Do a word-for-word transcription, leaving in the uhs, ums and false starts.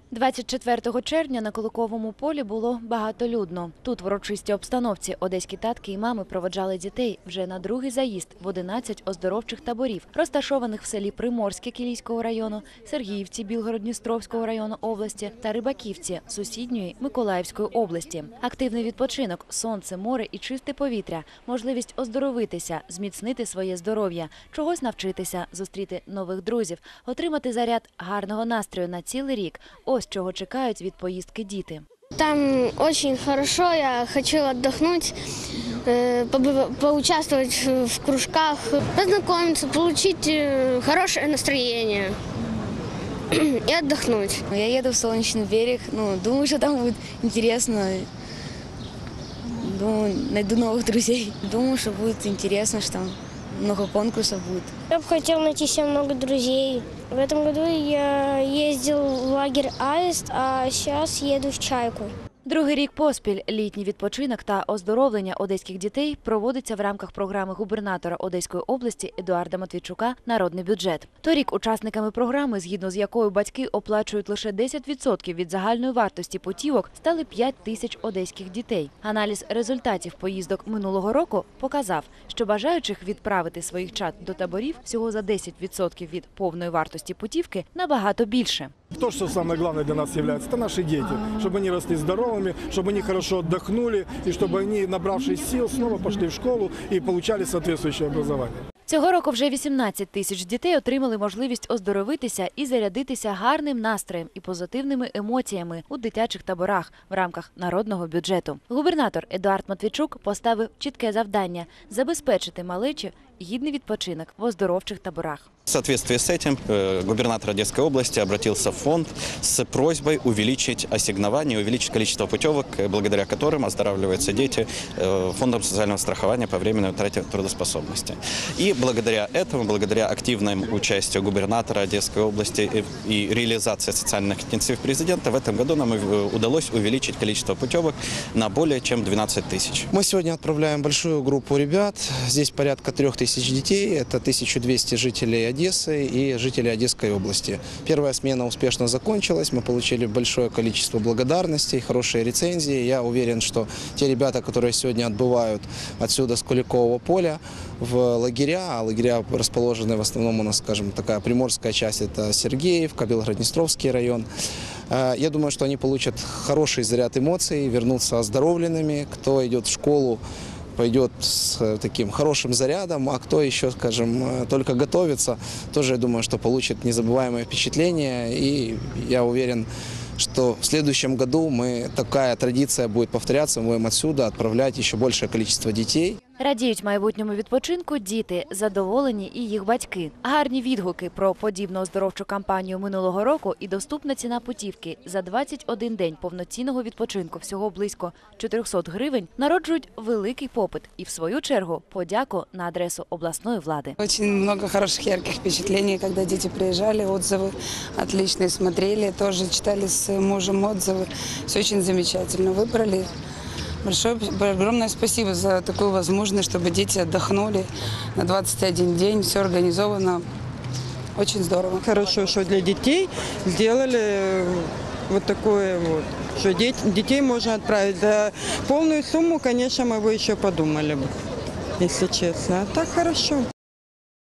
двадцять четвертого червня на Куликовому полі було багатолюдно. Тут в урочистій обстановці одеські татки і мами проводжали дітей вже на другий заїзд в одинадцять оздоровчих таборів, розташованих в селі Приморське Кілійського району, Сергіївці Білгород-Дністровського району області та Рибаківці сусідньої Миколаївської області. Активний відпочинок, сонце, море і чисте повітря, можливість оздоровитися, зміцнити своє здоров'я, чогось навчитися, зустріти нових друзів, отримати заряд гарного настрою на цілий рік – ось чого чекають від поїздки діти. Там очень хорошо, я хочу отдохнуть, поучаствовать в кружках, познакомиться, получить хорошее настроение и отдохнуть. Я еду в Солнечный берег, ну, думаю, что там будет интересно. Думаю, найду новых друзей. Думаю, что будет интересно, что там много конкурсов будет. Я бы хотел найти себе много друзей. В этом году я ездил в лагерь «Аист», а сейчас еду в «Чайку». Другий рік поспіль літній відпочинок та оздоровлення одеських дітей проводиться в рамках програми губернатора Одеської області Едуарда Матвійчука «Народний бюджет». Торік учасниками програми, згідно з якою батьки оплачують лише десять відсотків від загальної вартості путівок, стали п'ять тисяч одеських дітей. Аналіз результатів поїздок минулого року показав, що бажаючих відправити своїх чад до таборів всього за десять відсотків від повної вартості путівки набагато більше. То, что самое главное для нас является, это наши дети, чтобы они росли здоровыми, чтобы они хорошо отдохнули и чтобы они, набравшись сил, снова пошли в школу и получали соответствующее образование. Цього року вже вісімнадцять тисяч дітей отримали можливість оздоровитися і зарядитися гарним настроєм і позитивними емоціями у дитячих таборах в рамках народного бюджету. Губернатор Едуард Матвійчук поставив чітке завдання – забезпечити малечі гідний відпочинок в оздоровчих таборах. В соответствии с этим губернатор Одесской области обратился в фонд с просьбой увеличить ассигнование, увеличить количество путевок, благодаря которым оздоравливаются дети фондом социального страхования по временной утрате трудоспособности. И благодаря этому, благодаря активному участию губернатора Одесской области и реализации социальных инициатив президента, в этом году нам удалось увеличить количество путевок на более чем двенадцать тысяч. Мы сегодня отправляем большую группу ребят. Здесь порядка трех тысяч детей. Это тысяча двести жителей Одессы. Одессы и жителей Одесской области. Первая смена успешно закончилась, мы получили большое количество благодарностей, хорошие рецензии. Я уверен, что те ребята, которые сегодня отбывают отсюда с Куликового поля в лагеря, а лагеря расположены в основном у нас, скажем, такая приморская часть, это Сергеевка, Белгород-Днестровский район. Я думаю, что они получат хороший заряд эмоций, вернутся оздоровленными. Кто идет в школу, пойдет с таким хорошим зарядом, а кто еще, скажем, только готовится, тоже, я думаю, что получит незабываемое впечатление. И я уверен, что в следующем году мы, такая традиция будет повторяться, мы будем отсюда отправлять еще большее количество детей. Радіють майбутньому відпочинку діти, задоволені і їх батьки. Гарні відгуки про подібну оздоровчу кампанію минулого року і доступна ціна путівки за двадцять один день повноцінного відпочинку всього близько чотирьохсот гривень народжують великий попит і, в свою чергу, подяку на адресу обласної влади. Очень много хороших, ярких впечатлений, когда дети приезжали, отзывы отличные, смотрели, тоже читали с мужем отзывы. Все очень замечательно выбрали. Большое, огромное спасибо за такую возможность, чтобы дети отдохнули на двадцать один день. Все организовано. Очень здорово. Хорошо, что для детей сделали вот такое вот, что детей можно отправить. За полную сумму, конечно, мы бы еще подумали бы, если честно. А так хорошо.